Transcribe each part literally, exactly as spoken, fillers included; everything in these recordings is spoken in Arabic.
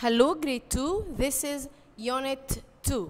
Hello, grade two. This is unit two.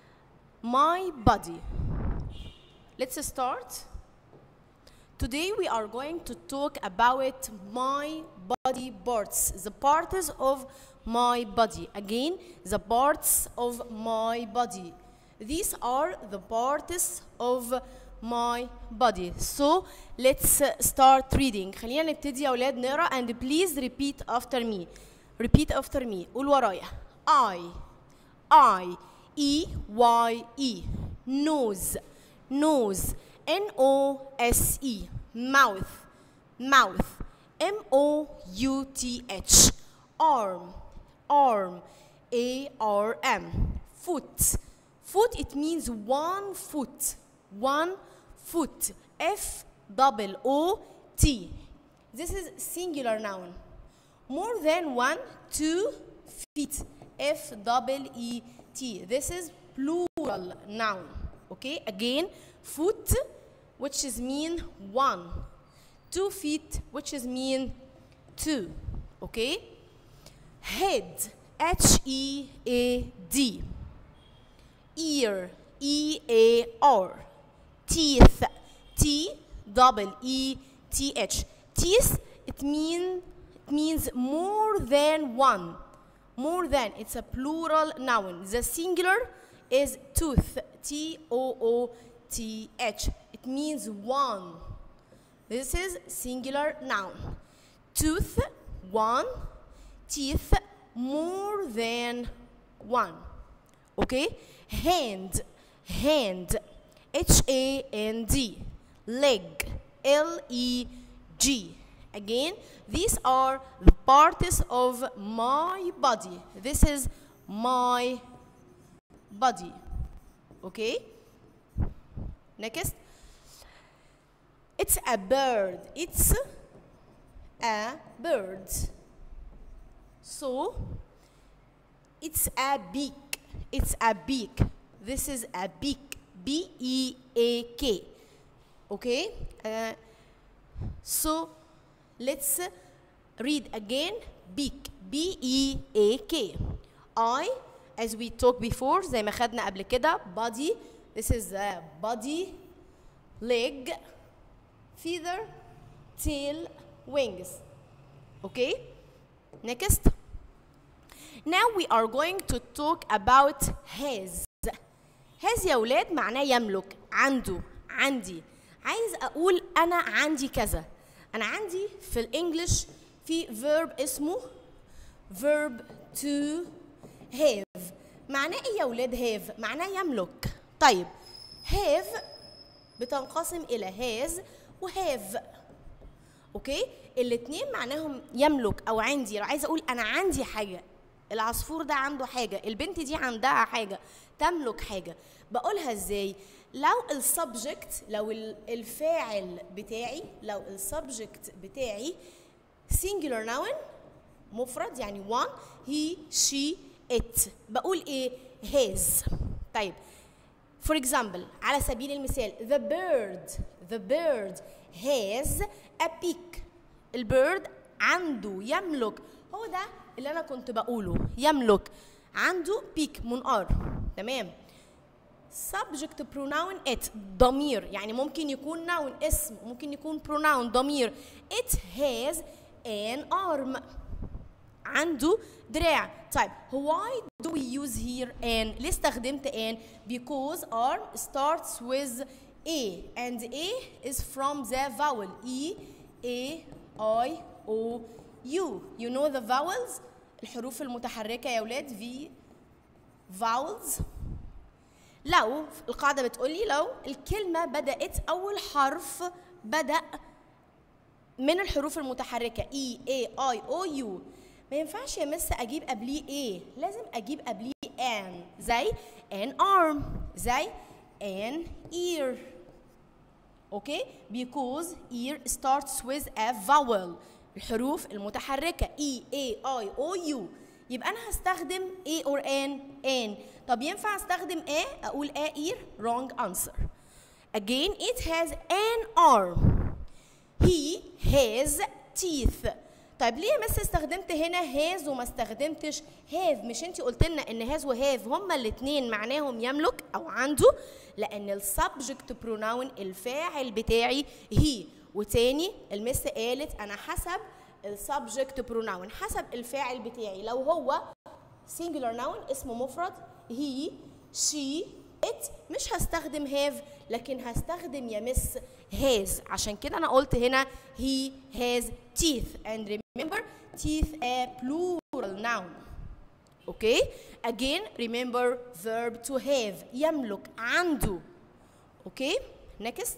My body. Let's start. Today we are going to talk about my body parts, the parts of my body. Again, the parts of my body. These are the parts of my body. So let's start reading. خلينا نبتدي يا أولاد نقرأ and please repeat after me. Repeat after me. قول ورايا. I, I, E, Y, E. Nose, nose. N O S E. Mouth, mouth. M O U T H. Arm, arm. A R M. Foot, foot. It means one foot, one foot. F double O T. This is singular noun. More than one, two feet. F double E T. This is plural noun. Okay, again, foot, which is mean one. Two feet, which is mean two. Okay? Head, H E A D. Ear, E A R. Teeth, T double E T H. Teeth, it mean it means more than one. More than, it's a plural noun. The singular is tooth, T O O T H. It means one. This is singular noun. Tooth, one. Teeth, more than one. Okay? Hand, hand, H A N D. Leg, L E G. Again, these are the parts of my body. This is my body. Okay? Next. It's a bird. It's a bird. So, it's a beak. It's a beak. This is a beak. B E A K. Okay? Uh, so, let's read again. Beak. B E A K. I, as we talked before, زي ما خدنا قبل كده, body. This is the body, leg, feather, tail, wings. Okay? Next. Now we are going to talk about has. has يا ولاد معناه يملك، عنده، عندي. عايز أقول أنا عندي كذا. أنا عندي في الإنجليش في verb اسمه verb to have. معناه إيه يا ولاد have؟ معناه يملك. طيب have بتنقسم إلى has و have. أوكي؟ الاتنين معناهم يملك أو عندي. لو عايزة أقول أنا عندي حاجة، العصفور ده عنده حاجة، البنت دي عندها حاجة، تملك حاجة. بقولها إزاي؟ لو السبجكت، لو الفاعل بتاعي، لو السبجكت بتاعي singular noun مفرد يعني one, he, she, it، بقول ايه؟ has. طيب for example على سبيل المثال the bird the bird has a beak. البيرد عنده، يملك. هو ده اللي انا كنت بقوله، يملك، عنده beak، منقار. تمام. subject pronoun it، ضمير، يعني ممكن يكون noun اسم، ممكن يكون pronoun ضمير. it has an arm، عنده دراع. طيب why do we use here an؟ ليه استخدمت an؟ because arm starts with a and a is from the vowel e a I o u. You know the vowels؟ الحروف المتحركة يا ولاد v vowels. لو القاعدة بتقولي لو الكلمة بدأت أول حرف بدأ من الحروف المتحركة E A I O U، ما ينفعش يا مس أجيب قبليه إيه، لازم أجيب قبليه an، زي an arm، زي an ear. أوكي؟ because ear starts with a vowel، الحروف المتحركة E A I O U. يبقى أنا هستخدم A or an an. طب ينفع استخدم a؟ أقول a ear؟ wrong answer. Again, it has an arm. He has teeth. طيب ليه يا مس استخدمت هنا هاز وما استخدمتش هاف؟ مش انت قلت لنا ان هاز وهاف هما الاثنين معناهم يملك او عنده؟ لان السبجكت بروناون الفاعل بتاعي هي. وتاني المس قالت انا حسب السبجكت بروناون، حسب الفاعل بتاعي. لو هو singular noun اسمه مفرد he she it مش هستخدم have، لكن هستخدم يا مس has. عشان كده انا قلت هنا he has teeth. and remember teeth a plural noun. okay again remember verb to have يملك عنده. okay next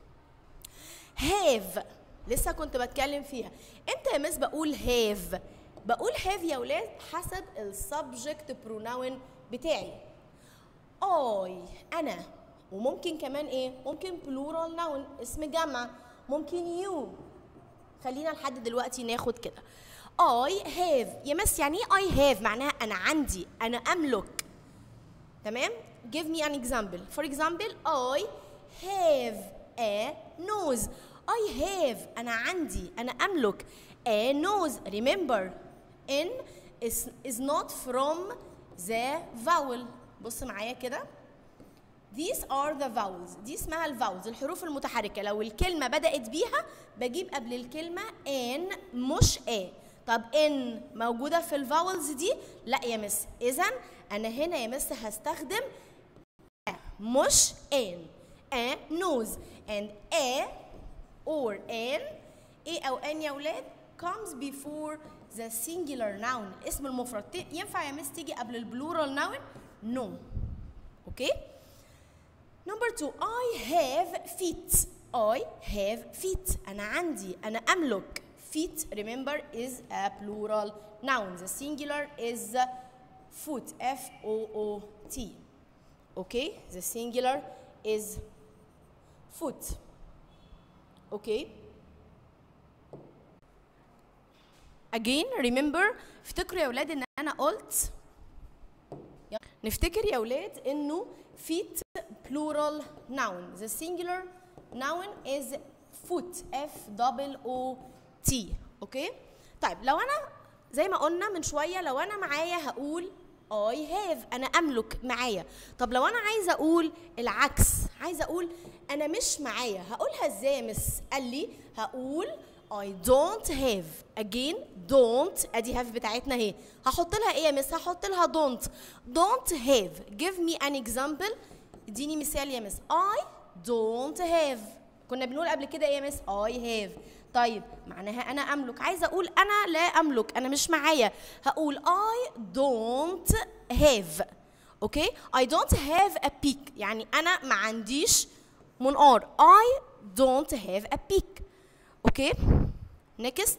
have لسه كنت بتكلم فيها. امتى يا مس بقول have؟ بقول have يا ولاد حسب السبجكت بروناون بتاعي. I أنا، وممكن كمان إيه؟ ممكن plural noun اسم جمع، ممكن you. خلينا لحد دلوقتي ناخد كده. I have يا مس يعني إيه I have؟ معناها أنا عندي، أنا أملك. تمام؟ Give me an example. For example I have a nose. I have أنا عندي، أنا أملك a nose. Remember N is, is not from the vowel. بص معايا كده. These are the vowels. دي اسمها الفاولز، الحروف المتحركة. لو الكلمة بدأت بيها بجيب قبل الكلمة N مش A. طب N موجودة في الفاولز دي؟ لا يا مس. إذا أنا هنا يا مس هستخدم A مش N. A nose and A or N A أو N يا ولاد comes before the singular noun اسم المفرد. ينفع يا مس تيجي قبل البلورال noun؟ no. okay number two I have feet. I have feet أنا عندي، أنا أملك. feet remember is a plural noun. the singular is foot F O O T. okay the singular is foot. okay again remember افتكروا يا ولاد ان انا قلت، نفتكر يا ولاد انه feet plural noun. the singular noun is foot F O O T. اوكي طيب لو انا زي ما قلنا من شويه لو انا معايا هقول I have أنا أملك معايا. طب لو أنا عايزة أقول العكس، عايزة أقول أنا مش معايا، هقولها إزاي يا مس؟ قال لي هقول I don't have. again don't أدي have بتاعتنا أهي، هحط لها إيه يا مس؟ هحط لها don't. don't have. give me an example. اديني مثال يا مس. I don't have. كنا بنقول قبل كده إيه يا مس؟ I have. طيب معناها أنا أملك. عايزة أقول أنا لا أملك، أنا مش معايا، هقول I don't have. أوكي؟ I don't have a peak، يعني أنا ما عنديش منقار. I don't have a peak. أوكي؟ next.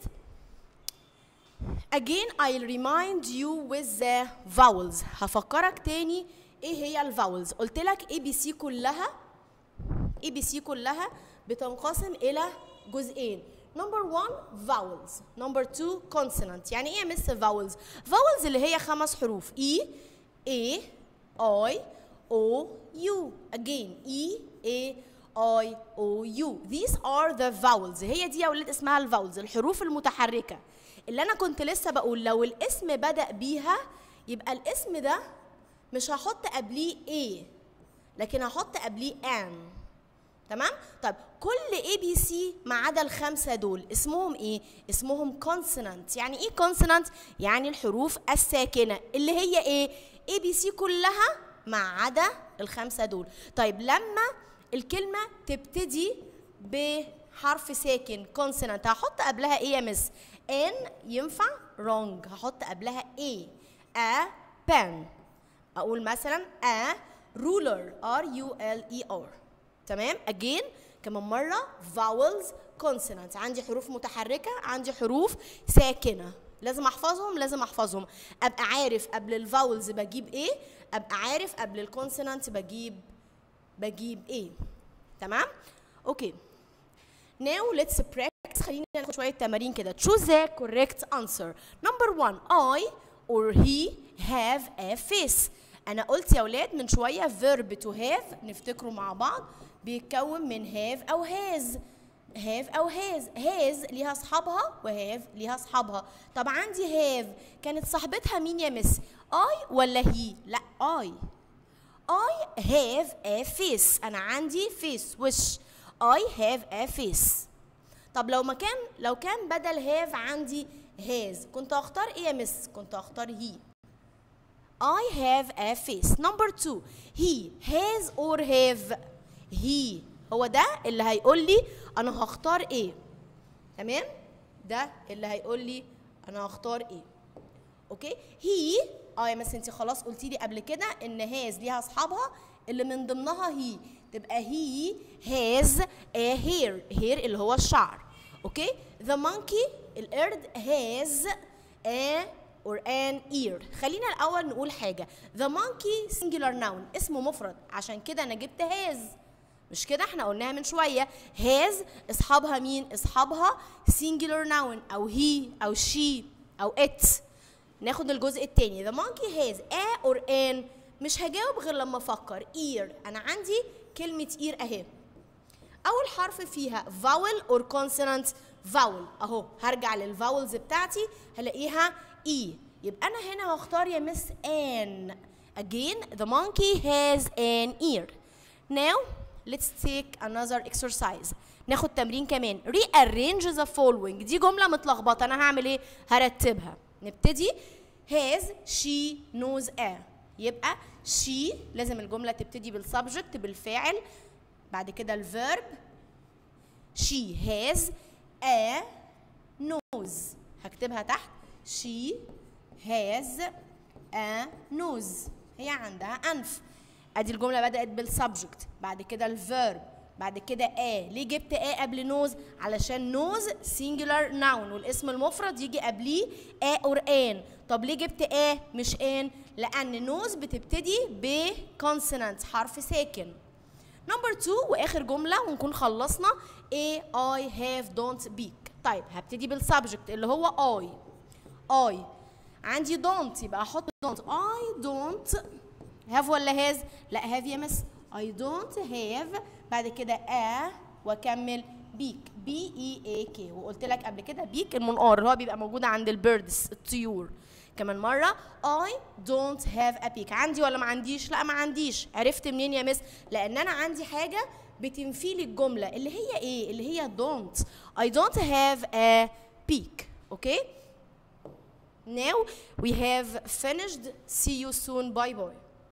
again I'll remind you with the vowels. هفكرك تاني إيه هي الفاولز. قلت لك A B C كلها A B C كلها بتنقسم إلى جزئين. number one vowels, number two consonant. يعني ايه يا مس vowels؟ vowels اللي هي خمس حروف E A I O U. again E A I O U. these are the vowels. هي دي يا ولاد اسمها الفاولز، الحروف المتحركة اللي أنا كنت لسه بقول لو الاسم بدأ بيها يبقى الاسم ده مش هحط قبليه A لكن هحط قبليه N. تمام؟ طيب كل A B C ما عدا الخمسة دول اسمهم إيه؟ اسمهم consonant. يعني إيه consonant؟ يعني الحروف الساكنة اللي هي إيه؟ A B C كلها ما عدا الخمسة دول. طيب لما الكلمة تبتدي بحرف ساكن consonant هحط قبلها إيه يا مس؟ N ينفع؟ wrong. هحط قبلها A. a pen. أقول مثلا a ruler R U L E R. تمام؟ again كمان مرة vowels consonants. عندي حروف متحركة، عندي حروف ساكنة، لازم أحفظهم لازم أحفظهم. أبقى عارف قبل الفاولز بجيب إيه، أبقى عارف قبل الكونسونانت بجيب بجيب إيه. تمام؟ أوكي. now let's practice. خلينا ناخد شوية تمارين كده. choose the correct answer. number one I or he have a face. أنا قلت يا ولاد من شوية verb to have نفتكره مع بعض بيتكون من have أو has. have أو has. has ليها أصحابها و have ليها أصحابها. طب عندي have كانت صاحبتها مين يا مس؟ I ولا he؟ لا I. I have a face. أنا عندي face وش. I have a face. طب لو مكان لو كان بدل have عندي has كنت هختار إيه يا مس؟ كنت هختار he. I have a face. Number two. He has or have. he هو ده اللي هيقول لي انا هختار ايه. تمام؟ ده اللي هيقول لي انا هختار ايه. اوكي؟ هي اه يا مس انت خلاص قلتي لي قبل كده ان هاز ليها اصحابها اللي من ضمنها هي، تبقى هي هاز a hair. hair اللي هو الشعر. اوكي؟ the monkey القرد has a or an ear. خلينا الاول نقول حاجه. the monkey singular noun اسمه مفرد، عشان كده انا جبت has. مش كده؟ احنا قلناها من شويه. has اصحابها مين؟ اصحابها singular noun او he او she او it. ناخد الجزء الثاني. the monkey has a or an. مش هجاوب غير لما افكر. ear انا عندي كلمه ear اهي. اول حرف فيها vowel or consonant. vowel اهو. هرجع للفاولز بتاعتي هلاقيها e. يبقى انا هنا هختار يا مس an. again the monkey has an ear. now let's take another exercise. ناخد تمرين كمان. rearrange the following. دي جملة متلخبطة، أنا هعمل إيه؟ هرتبها. نبتدي has she knows a. يبقى she لازم الجملة تبتدي بالسبجكت بالفاعل، بعد كده الفيرب. she has a nose. هكتبها تحت. she has a nose. هي عندها أنف. ادي الجمله بدات بالسبجكت، بعد كده الفيرب، بعد كده ا. ليه جبت ا قبل نوز؟ علشان نوز سينجولار ناون والاسم المفرد يجي قبليه ا اور ان. طب ليه جبت ا مش ان؟ لان نوز بتبتدي بكونسونانت حرف ساكن. نمبر اتنين واخر جمله ونكون خلصنا. a I have don't speak. طيب هبتدي بالسبجكت اللي هو I. I عندي don't يبقى احط don't. I don't have ولا has؟ لا have يا مس. I don't have بعد كده a واكمل beak. B E A K. وقلت لك قبل كده beak المنقار اللي هو بيبقى موجود عند البيردز الطيور. كمان مرة I don't have a beak. عندي ولا ما عنديش؟ لا ما عنديش. عرفت منين يا مس؟ لأن أنا عندي حاجة بتنفي لي الجملة اللي هي إيه؟ اللي هي don't. I don't have a beak. Okay? Now we have finished. See you soon. Bye bye.